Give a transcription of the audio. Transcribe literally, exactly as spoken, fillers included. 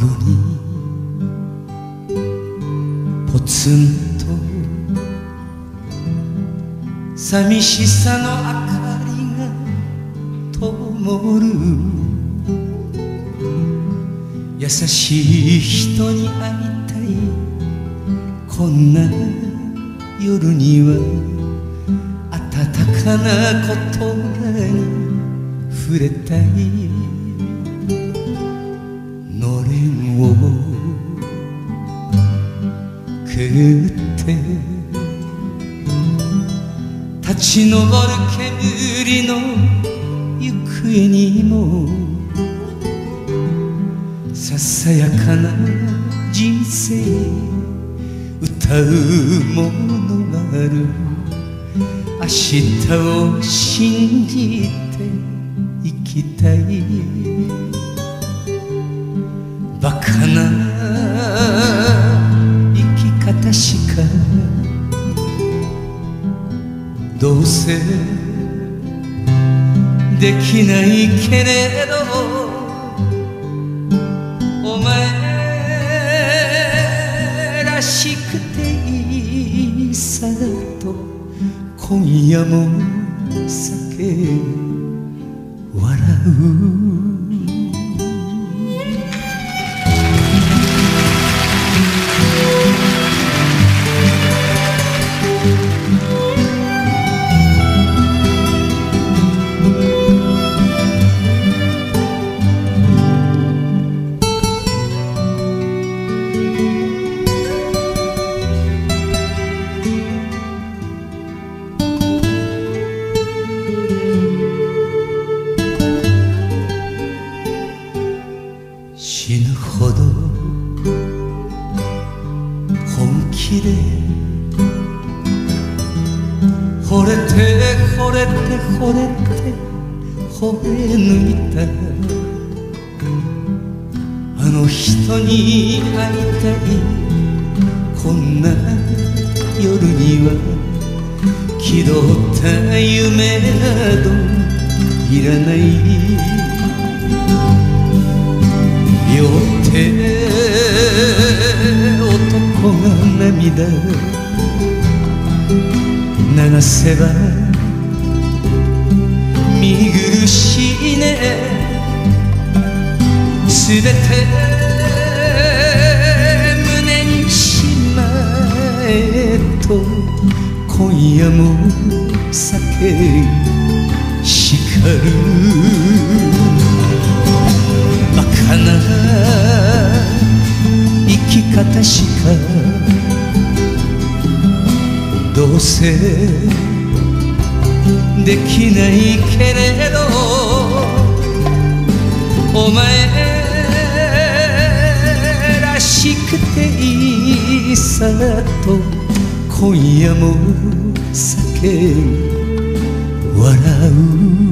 にポツンと寂しさの明かりが灯る。優しい人に会いたい、こんな夜には温かな言葉に触れたい。のれんをくぐって立ち上る煙の行方にもささやかな人生歌うものがある。明日を信じて生きたい。バカな生き方しかどうせできないけれど、お前らしくていいさと今夜も酒笑う。死ぬほど本気で惚れて惚れて惚れて惚れ抜いた。あの人に会いたい、こんな夜には気取った夢などいらない。酔って男が涙流せば見苦しいね。すべて胸にしまえと今夜も酒叱る。バカな生き方しかどうせできないけれど、お前らしくていいさと今夜も酒笑う。